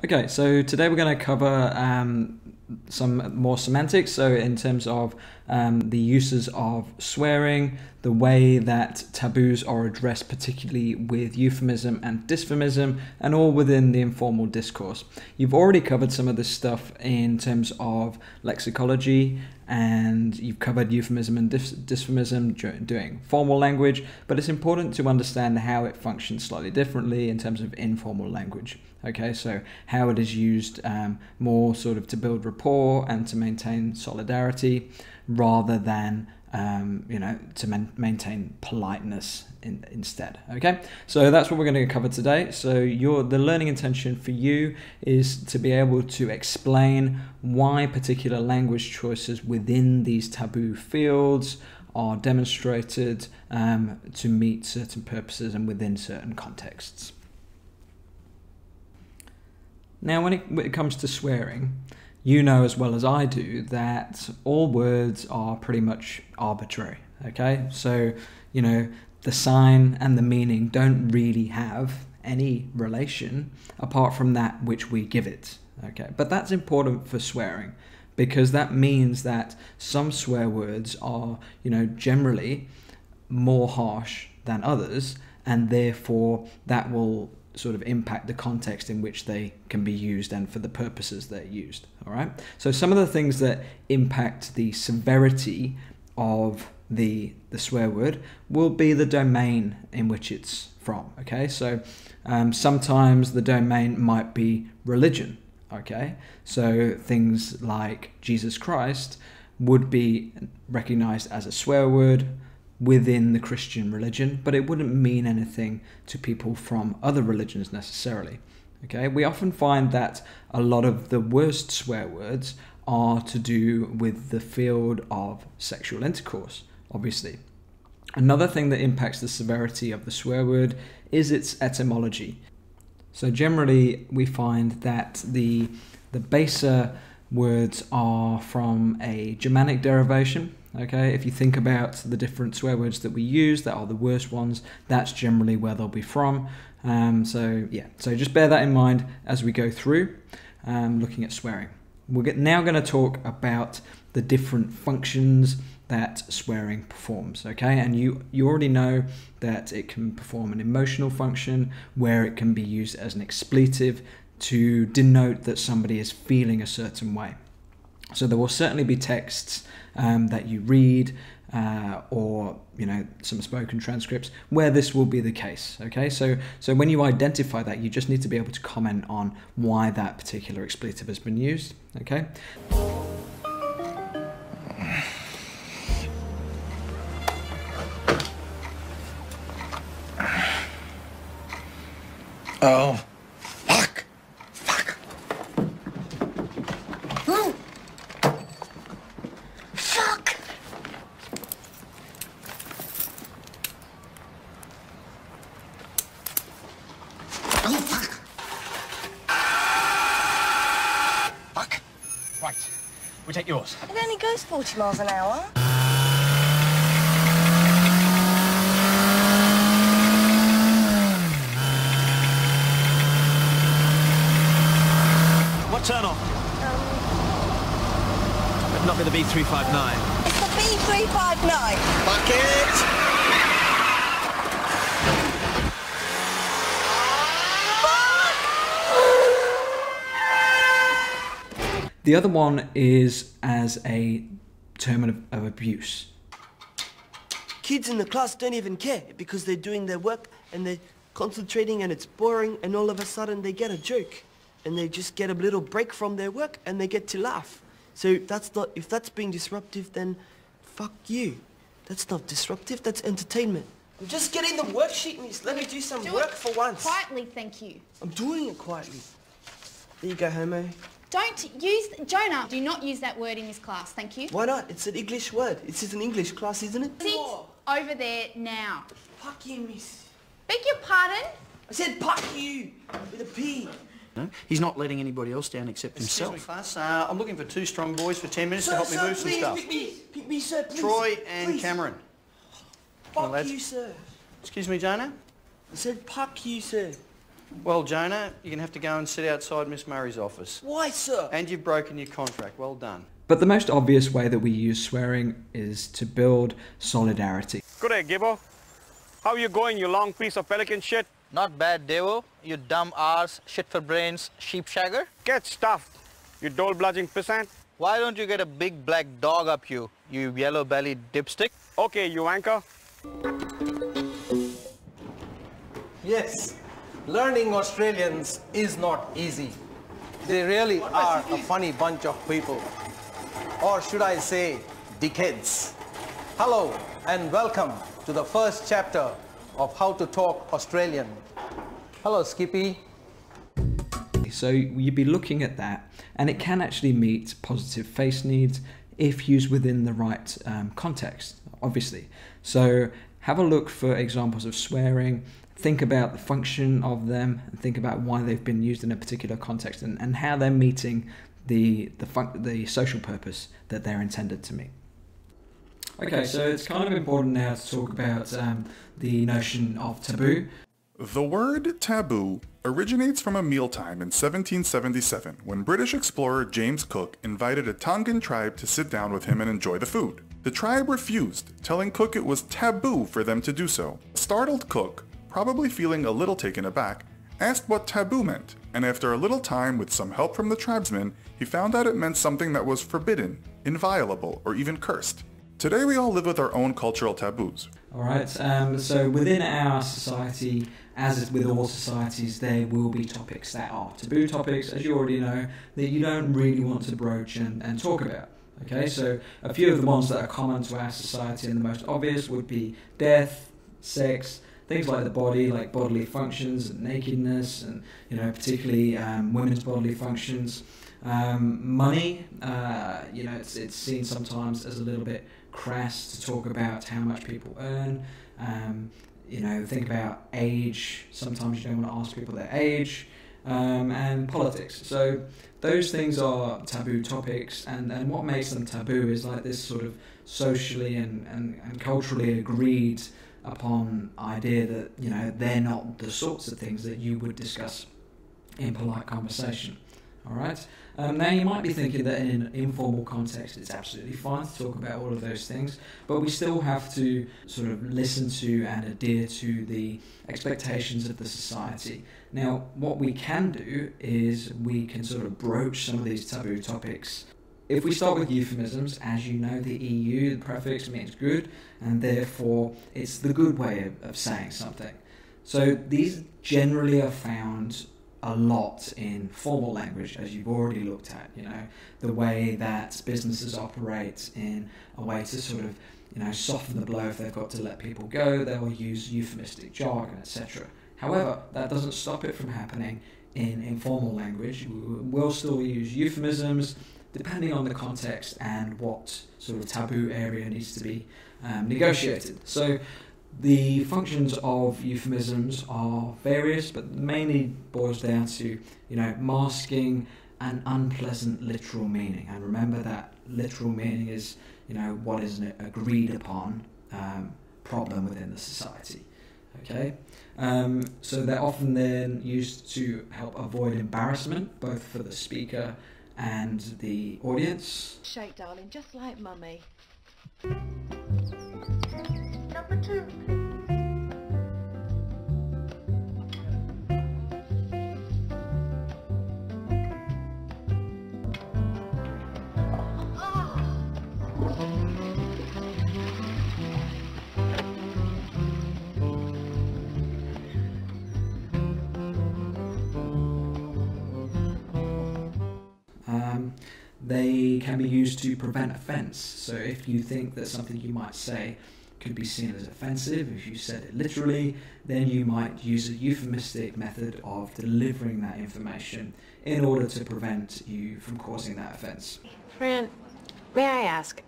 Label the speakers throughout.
Speaker 1: Okay, so today we're going to cover some more semantics. So in terms of the uses of swearing, the way that taboos are addressed, particularly with euphemism and dysphemism, and all within the informal discourse. You've already covered some of this stuff in terms of lexicology, and you've covered euphemism and dysphemism doing formal language, but it's important to understand how it functions slightly differently in terms of informal language. Okay, so how it is used more sort of to build rapport and to maintain solidarity rather than to maintain politeness instead. Okay, so that's what we're going to cover today. So the learning intention for you is to be able to explain why particular language choices within these taboo fields are demonstrated to meet certain purposes and within certain contexts. Now, when it comes to swearing, you know as well as I do that all words are pretty much arbitrary, okay? So, the sign and the meaning don't really have any relation apart from that which we give it, okay? But that's important for swearing because that means that some swear words are, generally more harsh than others, and therefore that will sort of impact the context in which they can be used and for the purposes they're used. All right. So some of the things that impact the severity of the swear word will be the domain in which it's from. Okay. So sometimes the domain might be religion. Okay. So things like Jesus Christ would be recognized as a swear word within the Christian religion, but it wouldn't mean anything to people from other religions necessarily. Okay, we often find that a lot of the worst swear words are to do with the field of sexual intercourse, obviously. Another thing that impacts the severity of the swear word is its etymology. So generally we find that the baser words are from a Germanic derivation. Okay, if you think about the different swear words that we use that are the worst ones, that's generally where they'll be from. So just bear that in mind as we go through looking at swearing. We're now going to talk about the different functions that swearing performs. Okay, and you already know that it can perform an emotional function where it can be used as an expletive to denote that somebody is feeling a certain way. So there will certainly be texts that you read or some spoken transcripts where this will be the case. Okay, so when you identify that, you just need to be able to comment on why that particular expletive has been used. Okay.
Speaker 2: Oh.
Speaker 3: Right, we take yours.
Speaker 4: It only goes 40 miles an hour.
Speaker 3: What turn off? But not with the B359.
Speaker 4: It's the B359.
Speaker 2: Bucket!
Speaker 1: The other one is as a term of abuse.
Speaker 5: Kids in the class don't even care because they're doing their work and they're concentrating and it's boring, and all of a sudden they get a joke and they just get a little break from their work and they get to laugh. So if that's being disruptive, then fuck you. That's not disruptive, that's entertainment. I'm just getting the worksheet, miss. Let me do some work for once.
Speaker 6: Quietly, thank you.
Speaker 5: I'm doing it quietly. There you go, homo.
Speaker 6: Don't use... Jonah, do not use that word in this class, thank you.
Speaker 5: Why not? It's an English word. This is an English class, isn't it?
Speaker 6: Sit over there now.
Speaker 5: Fuck you, miss.
Speaker 6: Beg your pardon?
Speaker 5: I said fuck you, with a P.
Speaker 7: No, he's not letting anybody else down except himself.
Speaker 8: Excuse me, class. I'm looking for two strong boys for 10 minutes to help me move some
Speaker 5: please,
Speaker 8: stuff.
Speaker 5: Pick me, sir, please.
Speaker 8: Troy and
Speaker 5: please.
Speaker 8: Cameron.
Speaker 5: Fuck
Speaker 8: lads.
Speaker 5: you, sir.
Speaker 8: Excuse me, Jonah?
Speaker 5: I said fuck you, sir.
Speaker 8: Well, Jonah, you're going to have to go and sit outside Miss Murray's office.
Speaker 5: Why, sir?
Speaker 8: And you've broken your contract. Well done.
Speaker 1: But the most obvious way that we use swearing is to build solidarity.
Speaker 9: Good day, Gibbo. How you going, you long piece of pelican shit?
Speaker 10: Not bad, Devo. You dumb arse, shit for brains, sheepshagger.
Speaker 9: Get stuffed, you dole-bludging pissant.
Speaker 10: Why don't you get a big black dog up you, you yellow-bellied dipstick?
Speaker 9: Okay, you anchor.
Speaker 11: Yes, learning Australians is not easy. They really are a funny bunch of people. Or should I say, dickheads. Hello and welcome to the first chapter of How to Talk Australian. Hello, Skippy.
Speaker 1: So you'd be looking at that, and it can actually meet positive face needs if used within the right context, obviously. So have a look for examples of swearing, think about the function of them, and think about why they've been used in a particular context and how they're meeting the social purpose that they're intended to meet. Okay, so it's kind of important now to talk about the notion of taboo.
Speaker 12: The word taboo originates from a mealtime in 1777 when British explorer James Cook invited a Tongan tribe to sit down with him and enjoy the food. The tribe refused, telling Cook it was taboo for them to do so. Startled Cook, probably feeling a little taken aback, asked what taboo meant, and after a little time with some help from the tribesmen, he found out it meant something that was forbidden, inviolable, or even cursed. Today we all live with our own cultural taboos.
Speaker 1: Alright, so within our society, as with all societies, there will be topics that are taboo topics, as you already know, that you don't really want to broach and talk about. Okay, so a few of the ones that are common to our society and the most obvious would be death, sex, things like the body, like bodily functions and nakedness, and particularly women's bodily functions. Money, it's seen sometimes as a little bit crass to talk about how much people earn. Think about age. Sometimes you don't want to ask people their age. And politics. So those things are taboo topics, and what makes them taboo is like this sort of socially and culturally agreed upon idea that they're not the sorts of things that you would discuss in polite conversation. All right. Now you might be thinking that in an informal context it's absolutely fine to talk about all of those things, but we still have to sort of listen to and adhere to the expectations of the society. Now what we can do is we can sort of broach some of these taboo topics. If we start with euphemisms, as you know, the EU, the prefix, means good, and therefore it's the good way of saying something. So these generally are found a lot in formal language, as you've already looked at, the way that businesses operate in a way to sort of, soften the blow if they've got to let people go, they'll use euphemistic jargon, etc. However, that doesn't stop it from happening in informal language. We'll still use euphemisms depending on the context and what sort of taboo area needs to be negotiated. So the functions of euphemisms are various, but mainly boils down to, masking an unpleasant literal meaning. And remember that literal meaning is, what is an agreed upon problem within the society. Okay, so they're often then used to help avoid embarrassment, both for the speaker and the audience.
Speaker 13: Shake, darling, just like Mummy.
Speaker 4: Number 2.
Speaker 1: They can be used to prevent offence. So if you think that something you might say could be seen as offensive, if you said it literally, then you might use a euphemistic method of delivering that information in order to prevent you from causing that offence.
Speaker 14: Fran, may I ask?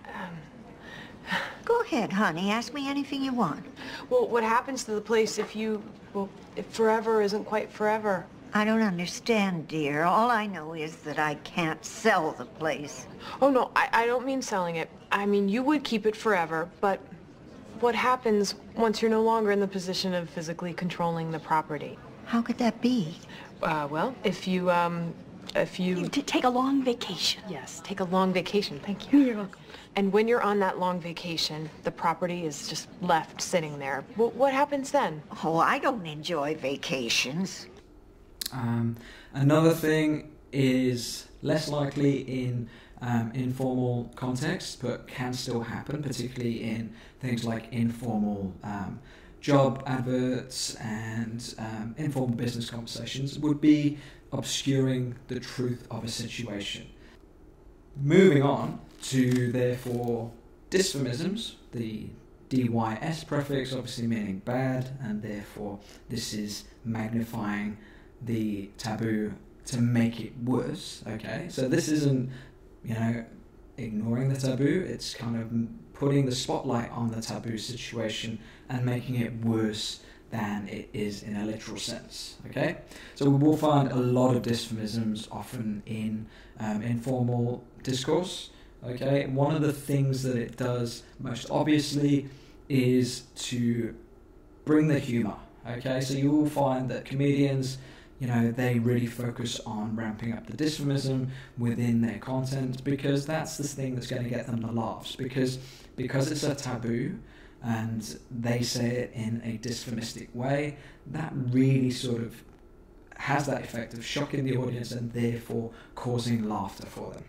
Speaker 13: Go ahead, honey. Ask me anything you want.
Speaker 14: Well, what happens to the place if forever isn't quite forever?
Speaker 13: I don't understand, dear. All I know is that I can't sell the place.
Speaker 14: Oh, no, I don't mean selling it. I mean, you would keep it forever, but what happens once you're no longer in the position of physically controlling the property?
Speaker 13: How could that be?
Speaker 14: Well, if you
Speaker 15: To take a long vacation.
Speaker 14: Yes, take a long vacation. Thank you.
Speaker 15: You're welcome.
Speaker 14: And when you're on that long vacation, the property is just left sitting there. What happens then?
Speaker 13: Oh, I don't enjoy vacations.
Speaker 1: Another thing is less likely in informal contexts, but can still happen, particularly in things like informal job adverts and informal business conversations, would be obscuring the truth of a situation. Moving on to, therefore, dysphemisms, the dys prefix obviously meaning bad, and therefore this is magnifying the taboo to make it worse. Okay, so this isn't, ignoring the taboo, it's kind of putting the spotlight on the taboo situation and making it worse than it is in a literal sense. Okay, so we will find a lot of dysphemisms often in informal discourse. Okay, one of the things that it does most obviously is to bring the humor. Okay, so you will find that comedians, they really focus on ramping up the dysphemism within their content, because that's the thing that's going to get them the laughs, because it's a taboo and they say it in a dysphemistic way, that really sort of has that effect of shocking the audience and therefore causing laughter for them.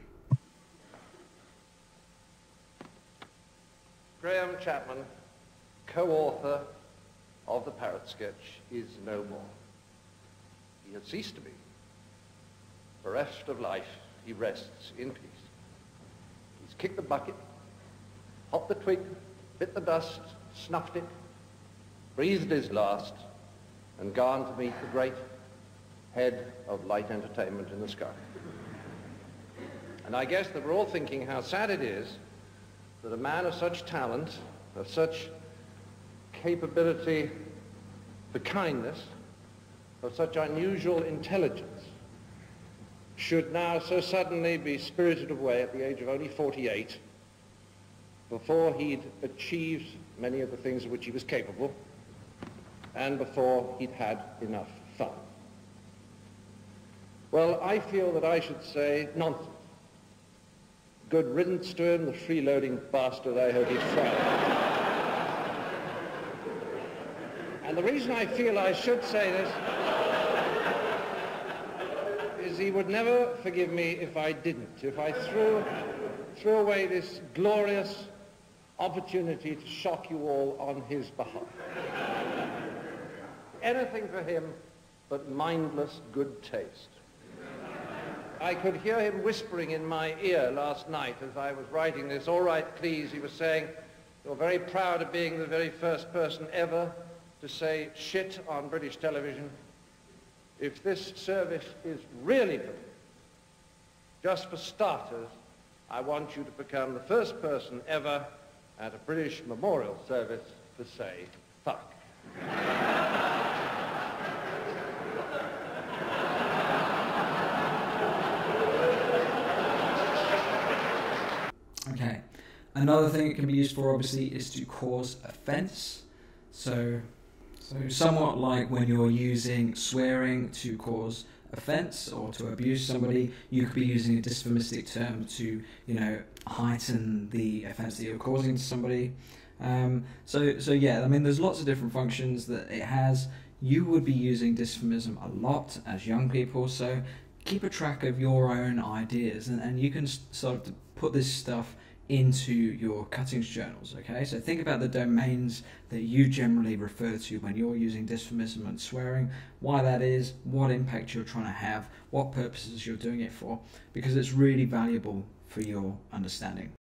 Speaker 16: Graham Chapman, co-author of the Parrot Sketch, is no more. He has ceased to be. Bereft of life, he rests in peace. He's kicked the bucket, hopped the twig, bit the dust, snuffed it, breathed his last, and gone to meet the great head of light entertainment in the sky. And I guess that we're all thinking how sad it is that a man of such talent, of such capability for kindness, of such unusual intelligence, should now so suddenly be spirited away at the age of only 48, before he'd achieved many of the things of which he was capable, and before he'd had enough fun. Well, I feel that I should say nonsense. Good riddance to him, the freeloading bastard, I hope he's fried. And the reason I feel I should say this is he would never forgive me if I didn't, if I threw away this glorious opportunity to shock you all on his behalf. Anything for him but mindless good taste. I could hear him whispering in my ear last night as I was writing this. All right, please, he was saying, you're very proud of being the very first person ever to say shit on British television. If this service is really good, just for starters, I want you to become the first person ever at a British memorial service to say fuck.
Speaker 1: Okay, another thing it can be used for obviously is to cause offence. So somewhat like when you're using swearing to cause offence or to abuse somebody, you could be using a dysphemistic term to, heighten the offence that you're causing to somebody. So yeah, I mean, there's lots of different functions that it has. You would be using dysphemism a lot as young people, so keep a track of your own ideas, and you can sort of put this stuff into your cuttings journals. Okay, so think about the domains that you generally refer to when you're using dysphemism and swearing, why that is, what impact you're trying to have, what purposes you're doing it for, because it's really valuable for your understanding.